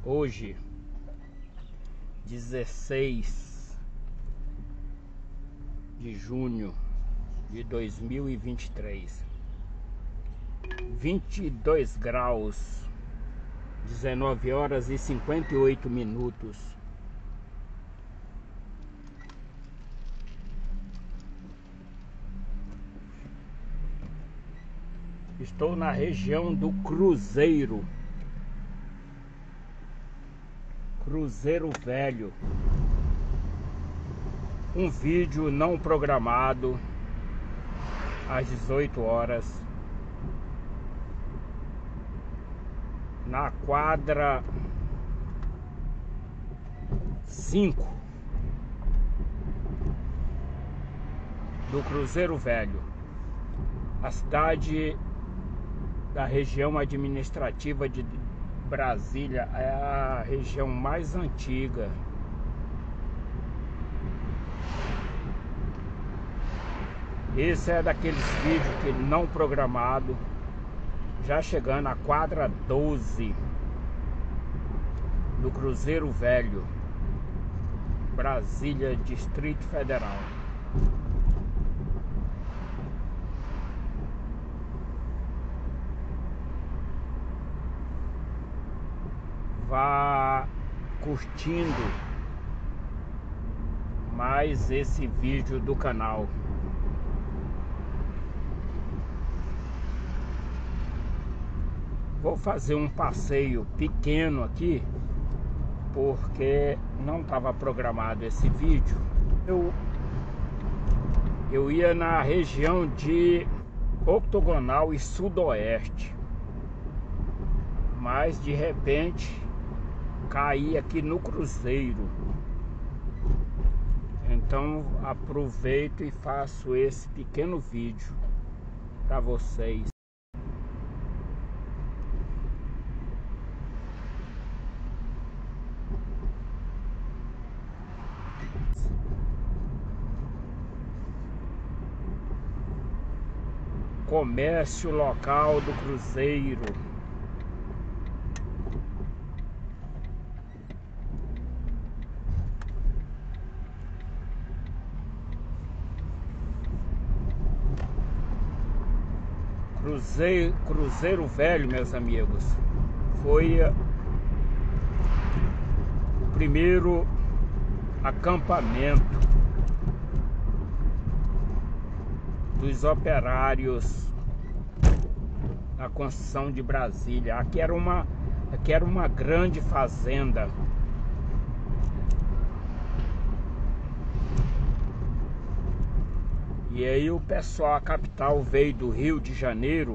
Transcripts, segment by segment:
Hoje, 16 de junho de 2023, 22 graus, 19 horas e 58 minutos. Estou na região do Cruzeiro Velho. Um vídeo não programado às 18 horas na quadra 5 do Cruzeiro Velho, a cidade da região administrativa de Brasília, é a região mais antiga. Esse é daqueles vídeos que não programado, já chegando à quadra 12 do Cruzeiro Velho, Brasília, Distrito Federal. Vá curtindo mais esse vídeo do canal. Vou fazer um passeio pequeno aqui, porque não estava programado esse vídeo. Eu ia na região de Octogonal e Sudoeste, mas de repente caí aqui no Cruzeiro. Então aproveito e faço esse pequeno vídeo para vocês. Comércio local do Cruzeiro. Cruzeiro Velho, meus amigos, foi o primeiro acampamento dos operários na construção de Brasília. Aqui era uma grande fazenda. E aí o pessoal, a capital veio do Rio de Janeiro.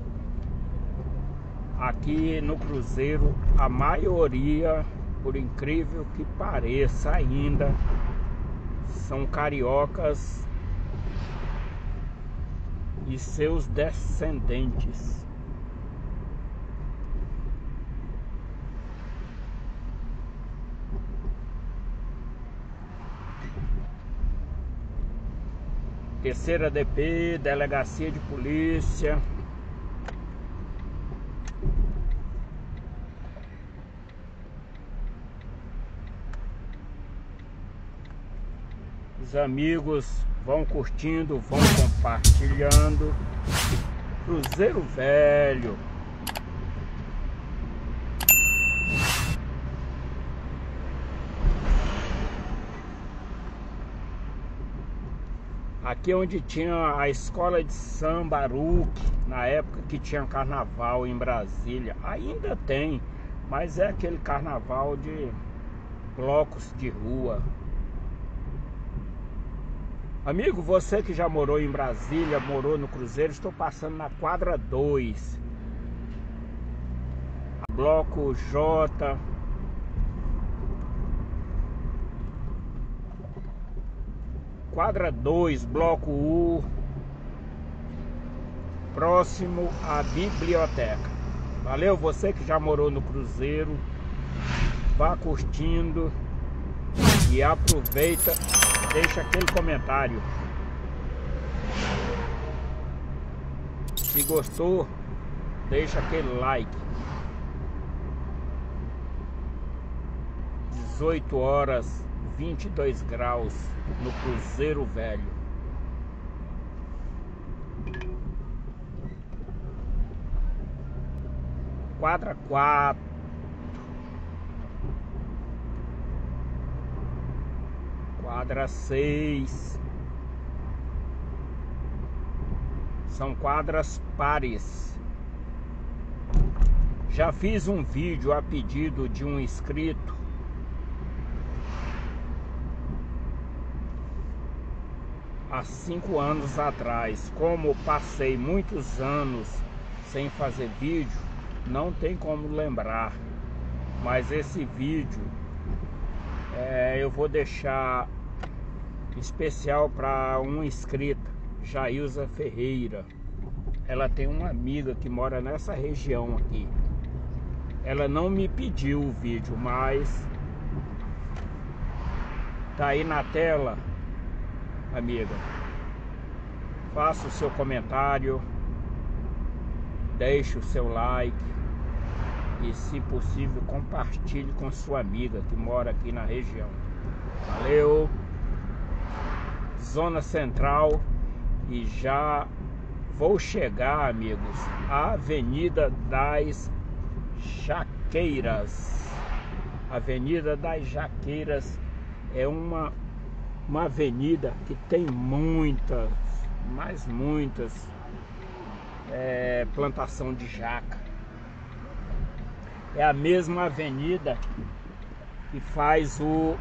Aqui no Cruzeiro, a maioria, por incrível que pareça ainda, são cariocas e seus descendentes. Terceira DP, Delegacia de Polícia. Os amigos vão curtindo, vão compartilhando. Cruzeiro Velho. Aqui é onde tinha a escola de samba Aruque, na época que tinha carnaval em Brasília. Ainda tem, mas é aquele carnaval de blocos de rua. Amigo, você que já morou em Brasília, morou no Cruzeiro, estou passando na quadra 2. Bloco J. Quadra 2, bloco U, próximo à biblioteca. Valeu, você que já morou no Cruzeiro, vá curtindo e aproveita, deixa aquele comentário. Se gostou, deixa aquele like. 18 horas 22 graus no Cruzeiro Velho. Quadra 4, quadra 6, são quadras pares. Já fiz um vídeo a pedido de um inscrito há 5 anos atrás. Como passei muitos anos sem fazer vídeo, não tem como lembrar, mas esse vídeo eu vou deixar especial para uma inscrita, Jailza Ferreira. Ela tem uma amiga que mora nessa região aqui. Ela não me pediu o vídeo, mas tá aí na tela, amiga. Faça o seu comentário, deixe o seu like e, se possível, compartilhe com sua amiga que mora aqui na região. Valeu! Zona Central, e já vou chegar, amigos, à Avenida das Jaqueiras. Avenida das Jaqueiras é uma avenida que tem muitas, mas muitas plantação de jaca. É a mesma avenida que faz o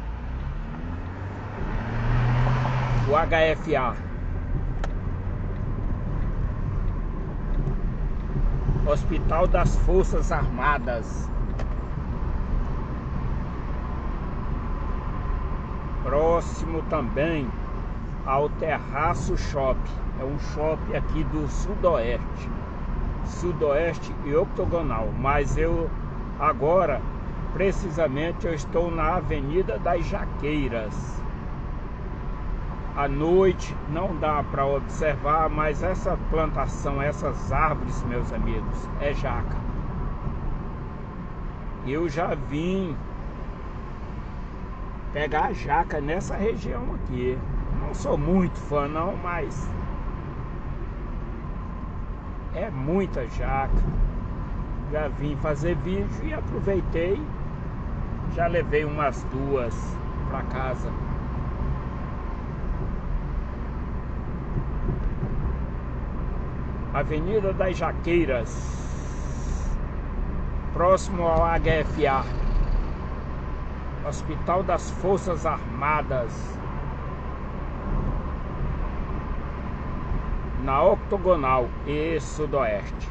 HFA, Hospital das Forças Armadas. Próximo também ao Terraço Shopping. É um shopping aqui do Sudoeste e Octogonal. Mas eu agora, precisamente, eu estou na Avenida das Jaqueiras. À noite não dá para observar, mas essa plantação, essas árvores, meus amigos, é jaca. Eu já vim pegar jaca nessa região aqui. Não sou muito fã não, mas é muita jaca. Já vim fazer vídeo e aproveitei. Já levei umas 2 para casa. Avenida das Jaqueiras, próximo ao HFA, Hospital das Forças Armadas, na Octogonal e Sudoeste.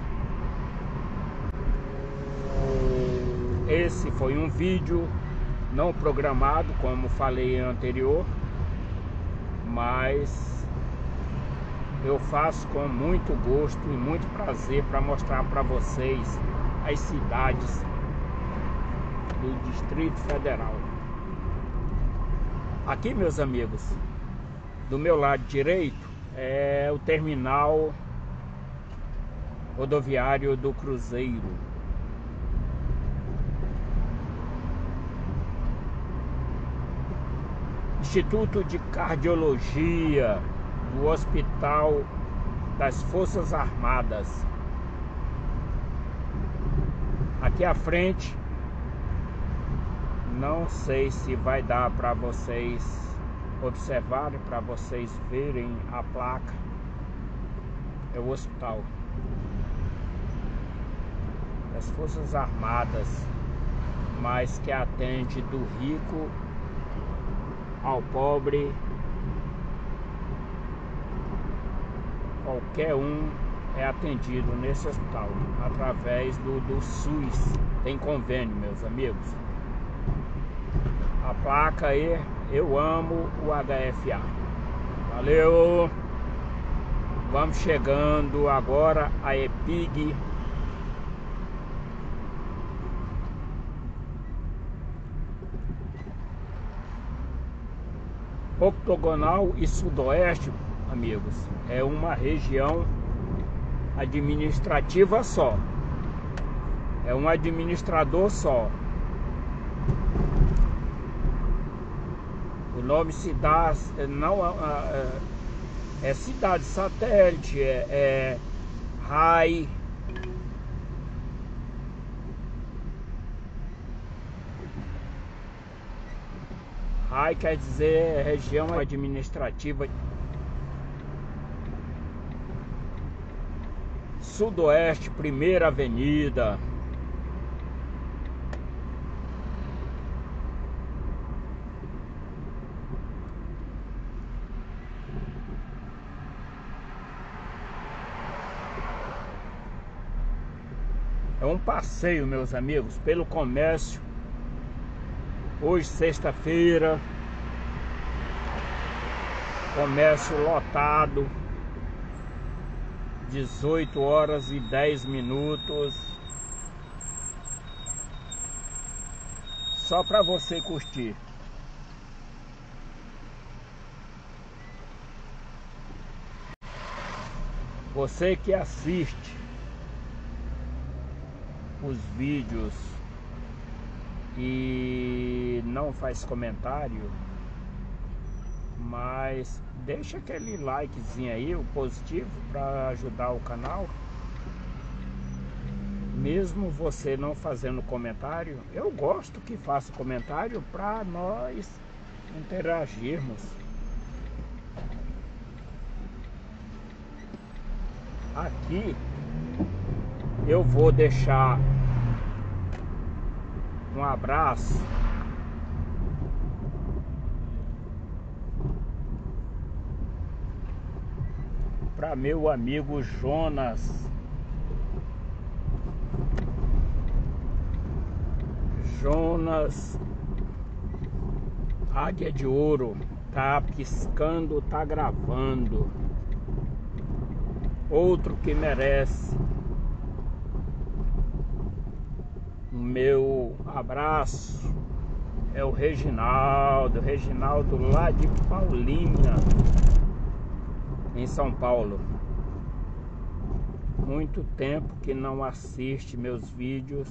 Esse foi um vídeo não programado, como falei anterior, mas eu faço com muito gosto e muito prazer para mostrar para vocês as cidades do Distrito Federal. Aqui, meus amigos, do meu lado direito é o terminal rodoviário do Cruzeiro. Instituto de Cardiologia do Hospital das Forças Armadas. Aqui à frente, não sei se vai dar para vocês observarem, para vocês verem a placa. É o Hospital das Forças Armadas, mas que atende do rico ao pobre. Qualquer um é atendido nesse hospital através do SUS. Tem convênio, meus amigos. A placa aí, eu amo o HFA. Valeu! Vamos chegando agora a EPIG. Octogonal e Sudoeste, amigos, é uma região administrativa só. É um administrador só. nome se dá, não é cidade satélite, RAI. RAI quer dizer região administrativa Sudoeste, Primeira Avenida. É um passeio, meus amigos, pelo comércio. Hoje, sexta-feira, comércio lotado, 18 horas e 10 minutos. Só para você curtir. Você que assiste os vídeos e não faz comentário, mas deixa aquele likezinho aí, o positivo, para ajudar o canal. Mesmo você não fazendo comentário, eu gosto que faça comentário para nós interagirmos. Aqui eu vou deixar um abraço para meu amigo Jonas. Jonas Águia de Ouro, tá piscando, tá gravando. Outro que merece o meu abraço é o Reginaldo lá de Paulínia, em São Paulo. Muito tempo que não assiste meus vídeos.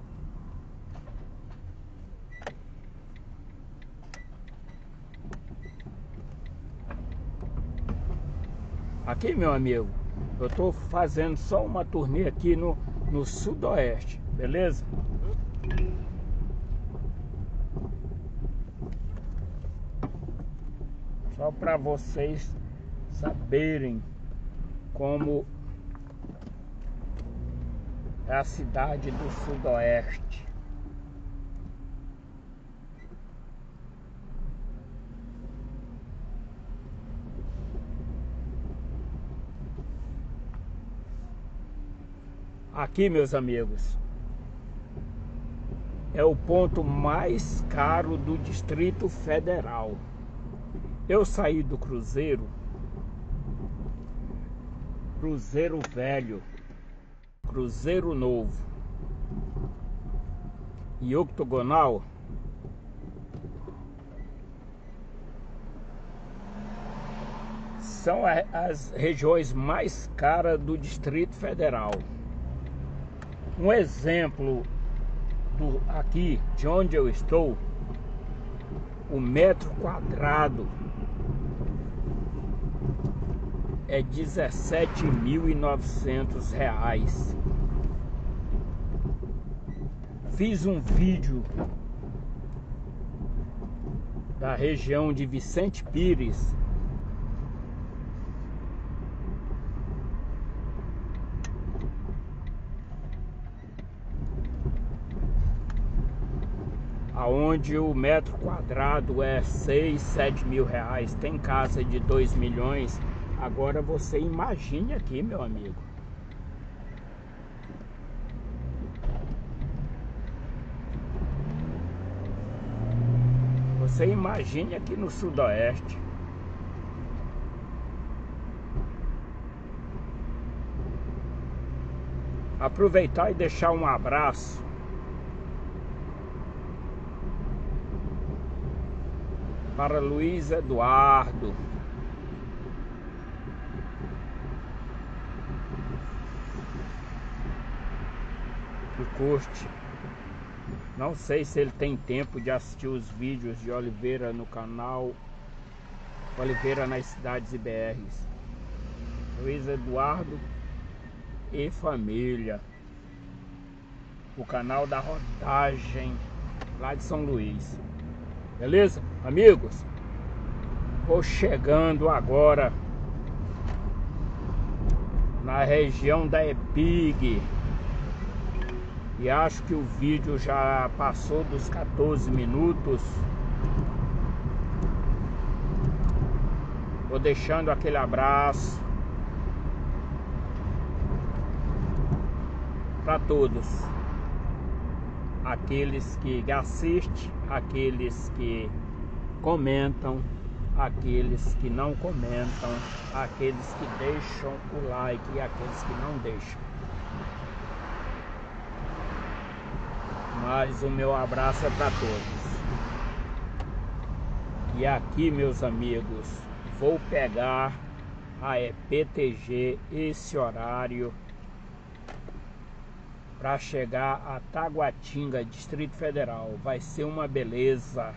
Aqui, meu amigo, eu tô fazendo só uma turnê aqui no Sudoeste, beleza? Só para vocês saberem como é a cidade do Sudoeste. Aqui, meus amigos, é o ponto mais caro do Distrito Federal. Eu saí do Cruzeiro Velho, Cruzeiro Novo e Octogonal. São as regiões mais caras do Distrito Federal. Um exemplo aqui de onde eu estou, o metro quadrado é R$ 17.900. Fiz um vídeo da região de Vicente Pires, aonde o metro quadrado é 6, 7 mil reais. Tem casa de 2 milhões. Agora você imagine aqui, meu amigo. Você imagine aqui no Sudoeste. Aproveitar e deixar um abraço para Luiz Eduardo, que curte Não sei se ele tem tempo de assistir os vídeos de Oliveira no canal Oliveira nas Cidades e BRs. Luiz Eduardo e família. O canal da rodagem lá de São Luís. Beleza? Amigos, vou chegando agora na região da EPIG. E acho que o vídeo já passou dos 14 minutos. Vou deixando aquele abraço para todos. Aqueles que assistem, aqueles que comentam, aqueles que não comentam, aqueles que deixam o like e aqueles que não deixam. Mas o meu abraço é para todos. E aqui, meus amigos, vou pegar a EPTG esse horário para chegar a Taguatinga, Distrito Federal. Vai ser uma beleza.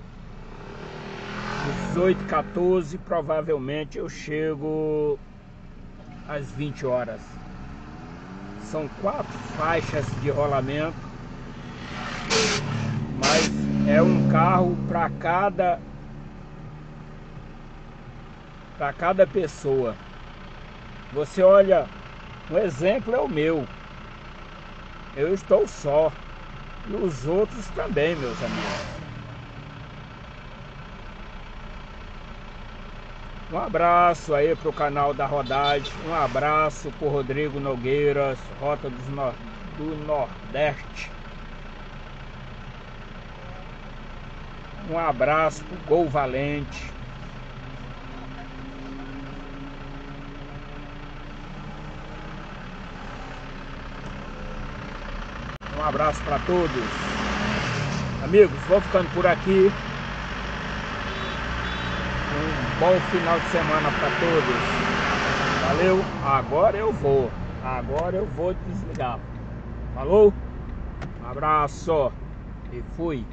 18h14, provavelmente eu chego às 20 horas. São 4 faixas de rolamento. Mas é um carro para cada pessoa. Você olha, um exemplo é o meu. Eu estou só. E os outros também, meus amigos. Um abraço aí pro canal da rodagem. Um abraço pro Rodrigo Nogueiras, Rota do Nordeste. Um abraço pro Gol Valente. Um abraço para todos. Amigos, vou ficando por aqui. Um bom final de semana para todos. Valeu. Agora eu vou desligar. Falou? Um abraço. E fui.